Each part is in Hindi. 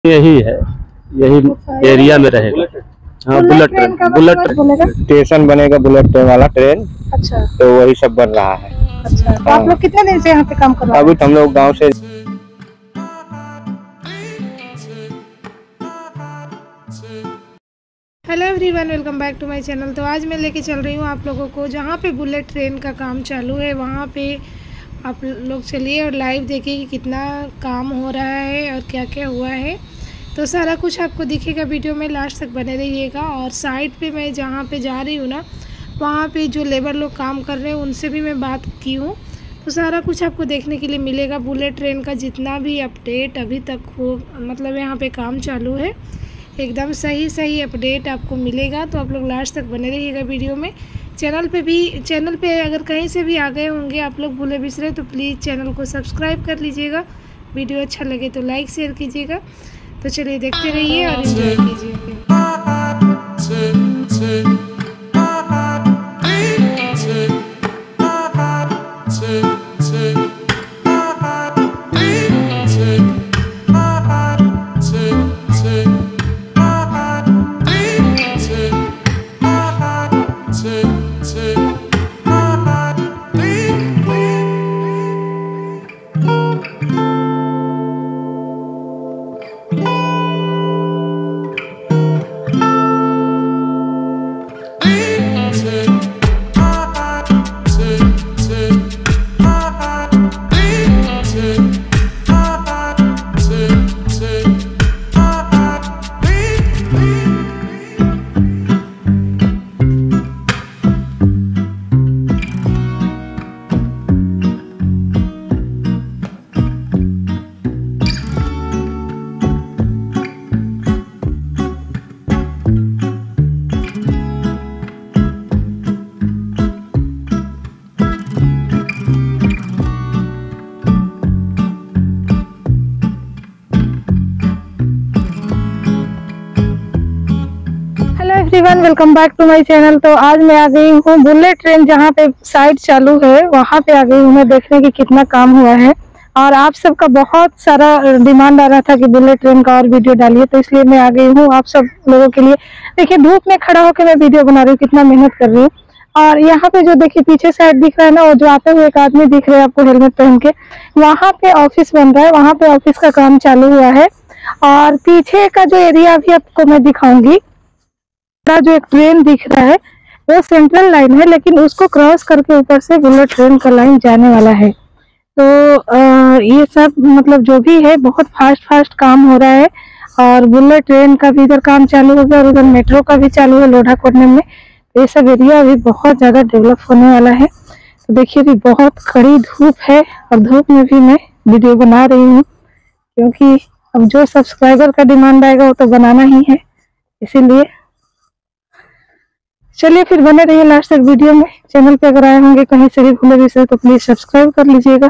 यही है, यही एरिया में रहेगा। हाँ, बुलेट ट्रेन, स्टेशन बनेगा बुलेट ट्रेन वाला ट्रेन। अच्छा, तो वही सब बन रहा है। अच्छा, तो आप लोग कितने दिन से यहाँ पे काम कर रहे हैं? अभी तो हम लोग गाँव से। Hello everyone, welcome back to my channel. तो आज मैं लेके चल रही हूँ आप लोगों को जहाँ पे बुलेट ट्रेन का काम चालू है, वहाँ पे आप लोग चलिए और लाइव देखिए कि कितना काम हो रहा है और क्या क्या हुआ है। तो सारा कुछ आपको दिखेगा वीडियो में, लास्ट तक बने रहिएगा। और साइड पे मैं जहाँ पे जा रही हूँ ना, वहाँ पे जो लेबर लोग काम कर रहे हैं उनसे भी मैं बात की हूँ। तो सारा कुछ आपको देखने के लिए मिलेगा। बुलेट ट्रेन का जितना भी अपडेट अभी तक हो, मतलब यहाँ पे काम चालू है, एकदम सही अपडेट आपको मिलेगा। तो आप लोग लास्ट तक बने रहिएगा वीडियो में। चैनल पे अगर कहीं से भी आ गए होंगे आप लोग भूले बिसरे, तो प्लीज़ चैनल को सब्सक्राइब कर लीजिएगा। वीडियो अच्छा लगे तो लाइक शेयर कीजिएगा। तो चलिए देखते रहिए और एंजॉय कीजिए। Everyone, welcome back to my channel. तो आज मैं आ गई हूँ बुलेट ट्रेन जहाँ पे साइट चालू है, वहाँ पे आ गई हूँ मैं देखने की कितना काम हुआ है। और आप सबका बहुत सारा डिमांड आ रहा था कि बुलेट ट्रेन का और वीडियो डालिए, तो इसलिए मैं आ गई हूँ आप सब लोगों के लिए। देखिए धूप में खड़ा होकर मैं वीडियो बना रही हूँ, कितना मेहनत कर रही हूँ। और यहाँ पे जो देखिए पीछे साइड दिख रहा है ना, वो जो आते हुए एक आदमी दिख रहे हैं आपको हेलमेट पहन के, वहाँ पे ऑफिस बन रहा है, वहाँ पे ऑफिस का काम चालू हुआ है। और पीछे का जो एरिया अभी आपको मैं दिखाऊंगी, जो एक ट्रेन दिख रहा है वो सेंट्रल लाइन है, लेकिन उसको क्रॉस करके ऊपर से बुलेट ट्रेन का लाइन जाने वाला है। तो ये सब मतलब जो भी है बहुत फास्ट काम हो रहा है। और बुलेट ट्रेन का भी इधर काम चालू हो गया और उधर मेट्रो का भी चालू है लोढ़ा कोटने में। ये सब एरिया अभी बहुत ज़्यादा डेवलप होने वाला है। तो देखिए अभी बहुत कड़ी धूप है और धूप में भी मैं वीडियो बना रही हूँ, क्योंकि अब जो सब्सक्राइबर का डिमांड आएगा वो तो बनाना ही है, इसीलिए। चलिए फिर बने रहिए लास्ट तक वीडियो में। चैनल पे अगर आए होंगे कहीं से भी भूले विसरे तो प्लीज सब्सक्राइब कर लीजिएगा।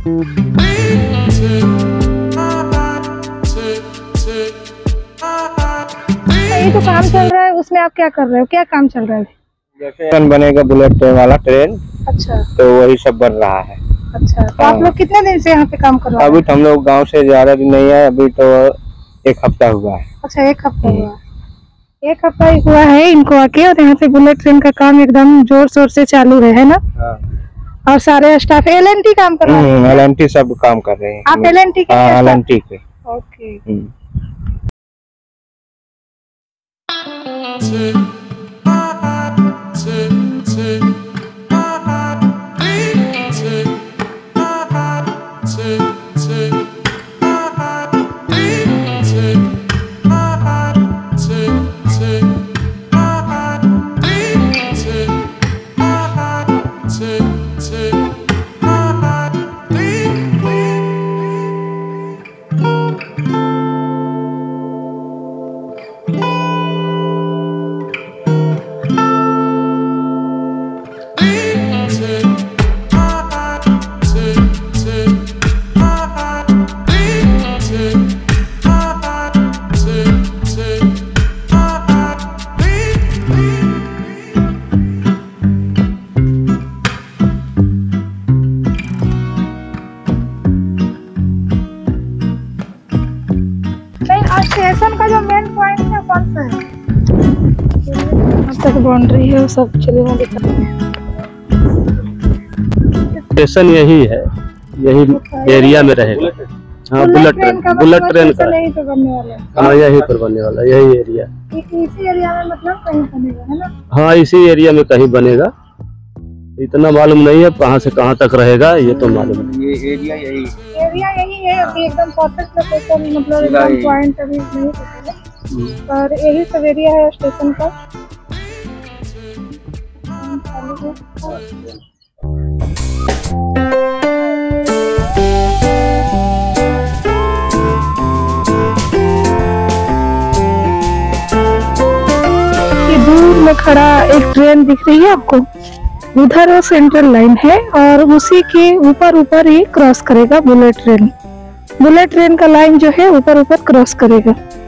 ये तो काम चल रहा है, उसमें आप क्या कर रहे हो? क्या काम चल रहा है? स्टेशन बनेगा बुलेट ट्रेन वाला ट्रेन, अच्छा तो वही सब बन रहा है। अच्छा, तो आप लोग कितने दिन से यहाँ पे काम कर रहे अभी तो हम लोग गांव से ज्यादा दिन नहीं है, अभी तो 1 हफ्ता हुआ है। अच्छा, 1 हफ्ता हुआ। 1 हफ्ता ही हुआ है इनको आके, और यहाँ पे बुलेट ट्रेन का काम एकदम जोर शोर से चालू है ना? हाँ। और सारे स्टाफ LNT काम कर रहे हैं? LNT सब काम कर रहे हैं। आप LNT के? हाँ, LNT के। ओके। स्टेशन का जो मेन पॉइंट है कौन सा है? अब तक बाउंड्री है, सब चलेगा दिखा। स्टेशन यही है, यही एरिया में रहेगा। हाँ, बुलेट ट्रेन का यही पे बनने वाला है। हाँ, यही पर बनने वाला, यही एरिया। इसी एरिया में मतलब कहीं बनेगा, है ना? हाँ, इसी एरिया में कहीं बनेगा। इतना मालूम नहीं है कहाँ से कहाँ तक रहेगा, ये तो मालूम है। ये एरिया यही है अभी एकदम परफेक्ट लोकेशन, मतलब एकदम पॉइंट अभी नहीं पता है, पर यही सब एरिया है स्टेशन का। ये दूर में खड़ा एक ट्रेन दिख रही है आपको, उधर वो सेंट्रल लाइन है, और उसी के ऊपर ही क्रॉस करेगा बुलेट ट्रेन। बुलेट ट्रेन का लाइन जो है ऊपर क्रॉस करेगा।